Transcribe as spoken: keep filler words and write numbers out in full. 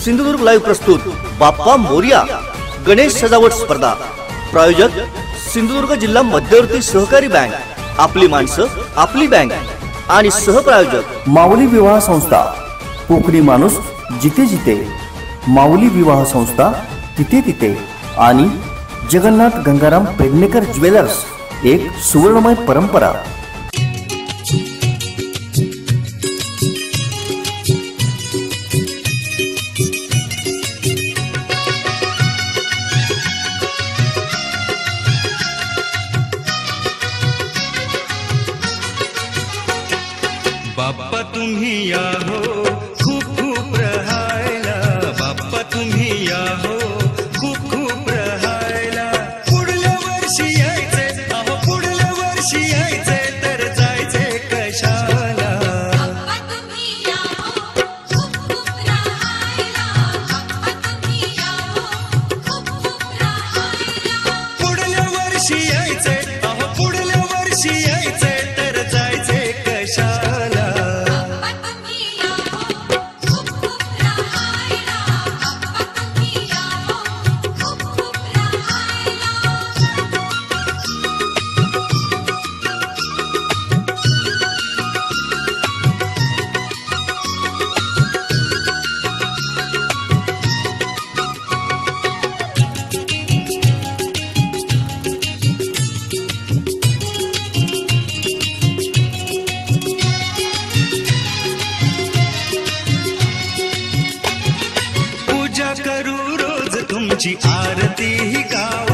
Sindhudurg live प्रस्तुत बाप्पा मोरिया गणेश सजावट स्पर्धा। प्रायोजक सिंधुदुर्ग जिल्हा मध्यवर्ती सहकारी बँक, आपली माणसं आपली बँक आणि सहप्रायोजक माऊली विवाह संस्था। कोकणी माणूस जिथे जिथे, माऊली विवाह संस्था तिथे तिथे आणि जगन्नाथ गंगाराम पेडणेकर ज्वेलर्स, एक सुवर्णमय परंपरा। बाप्पा तुम्ही या हो, खूप खूप रहायला। बाप्पा तुम्ही या हो, खूप खूप रहायला। पुढल्या वर्षी यायचे, अहो पुढल्या वर्षी यायचे, तर जायचे कशाला। बाप्पा तुम्ही या हो, खूप खूप रहायला। बाप्पा तुम्ही या हो, खूप खूप रहायला। पुढल्या वर्षी यायचे, अहो पुढल्या वर्षी यायचे, तर जायचे कशाला। पूजा करू रोज तुमची आरती ही गाव।